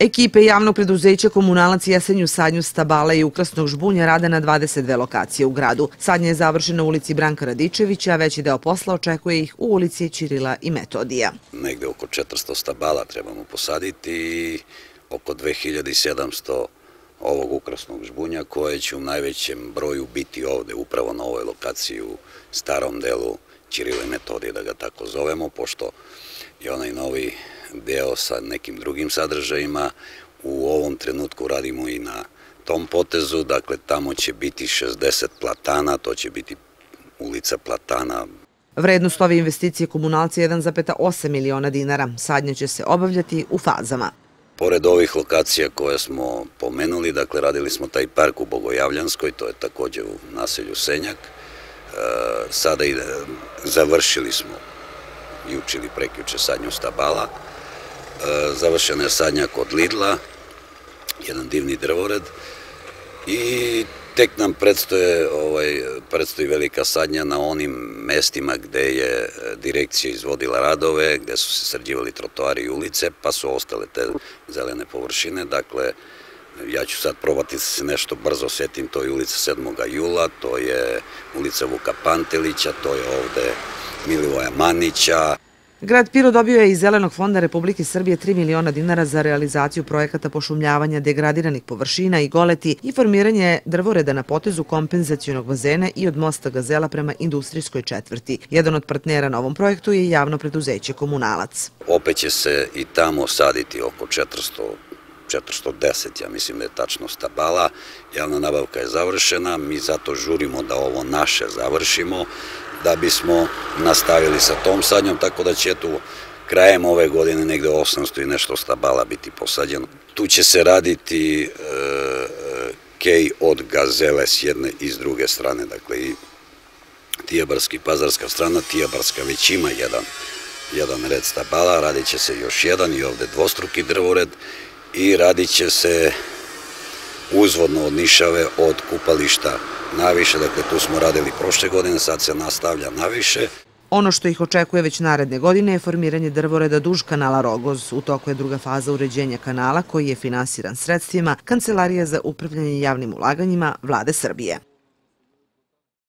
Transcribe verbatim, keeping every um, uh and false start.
Ekipe javnog preduzeća Komunalac jesenju sadnju stabala i ukrasnog žbunja rade na dvadeset dve lokacije u gradu. Sadnja je završena u ulici Branka Radičevića, a veći deo posla očekuje ih u ulici Ćirila i Metodija. Negde oko četiristo stabala trebamo posaditi i oko dve hiljade sedamsto ovog ukrasnog žbunja koje će u najvećem broju biti ovde, upravo na ovoj lokaciji u starom delu Ćirila i Metodije, da ga tako zovemo, pošto je onaj novi deo sa nekim drugim sadržajima. U ovom trenutku radimo i na tom potezu, dakle tamo će biti šezdeset platana, to će biti ulica platana. Vrednost ove investicije Komunalca je jedan zarez osam miliona dinara. Sadnja će se obavljati u fazama. Pored ovih lokacija koje smo pomenuli, dakle radili smo taj park u Bogojavljanskoj, to je takođe u naselju Senjak. Sada i završili smo juče ili prekjuče sadnju stabala. Završena je sadnja kod Lidla, jedan divni drvored i tek nam predstoji velika sadnja na onim mestima gde je direkcija izvodila radove, gde su se sređivali trotoari i ulice, pa su ostale te zelene površine. Dakle, ja ću sad probati da se nešto brzo setim, to je ulica sedmog jula, to je ulica Vuka Pantelića, to je ovde Milivoja Manića. Grad Pirot dobio je iz Zelenog fonda Republike Srbije tri miliona dinara za realizaciju projekata pošumljavanja degradiranih površina i goleti i formiranje drvoreda na potezu kompenzacionog bazena i od mosta Gazela prema industrijskoj četvrti. Jedan od partnera na ovom projektu je javno preduzeće Komunalac. Opet će se i tamo saditi oko četiristo, četiristo deset, ja mislim da je tačno, stabala. Javna nabavka je završena, mi zato žurimo da ovo naše završimo, da bismo nastavili sa tom sadnjom, tako da će tu krajem ove godine negde osamsto i nešto stabala biti posađeno. Tu će se raditi kej od Gazele s jedne i s druge strane, dakle i Tijabarska i Pazarska strana. Tijabarska već ima jedan, jedan red stabala, radit će se još jedan i ovde dvostruki drvored i radit će se uzvodno od Nišave, od kupališta naviše, dakle tu smo radili prošle godine, sad se nastavlja naviše. Ono što ih očekuje već naredne godine je formiranje drvoreda duž kanala Rogoz. U toku je druga faza uređenja kanala koji je finansiran sredstvima Kancelarije za upravljanje javnim ulaganjima Vlade Srbije.